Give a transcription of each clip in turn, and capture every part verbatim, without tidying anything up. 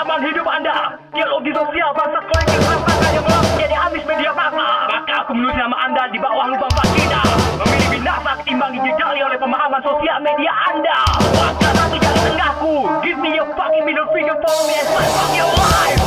pengalaman hidup Anda. Dialog di sosial bangsa kolektif rasakan yang melak menjadi habis media massa. Maka aku menulis nama Anda di bawah lubang vagina. Memilih binasa ketimbang dijejali oleh pemahaman sosial media Anda. Maka satu jalan tengahku. Give me your fucking middle finger, follow me and fuck your life.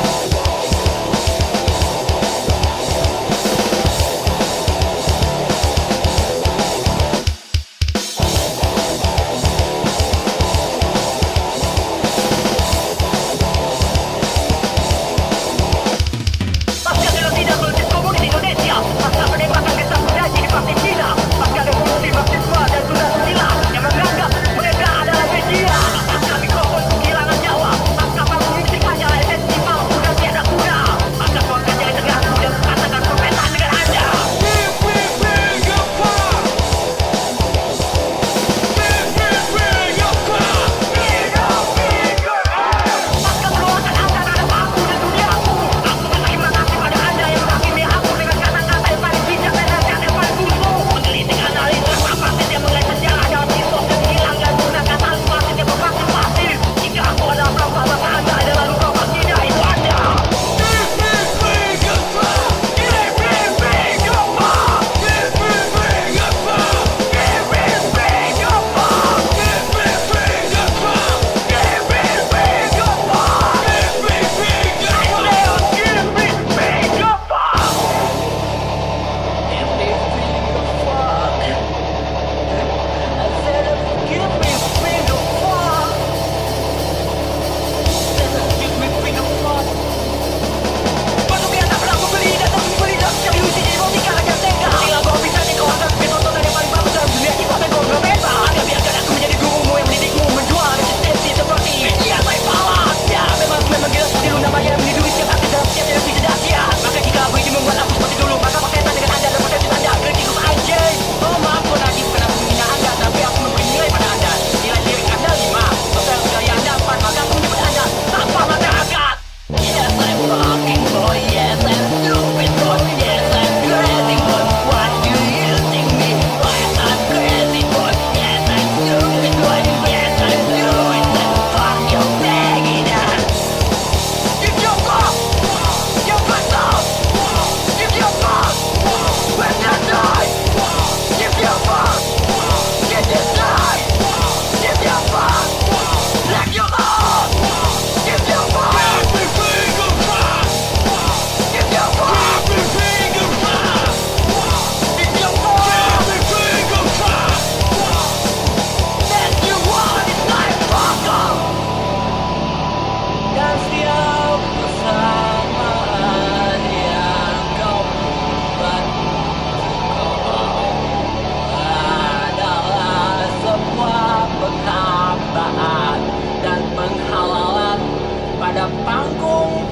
Pada panggung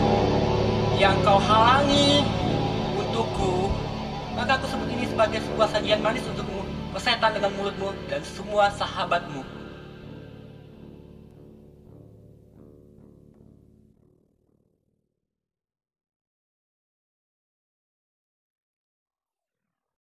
yang kau halangi untukku, maka aku sebut ini sebagai sebuah sajian manis untukmu, persetan dengan mulutmu dan semua sahabatmu.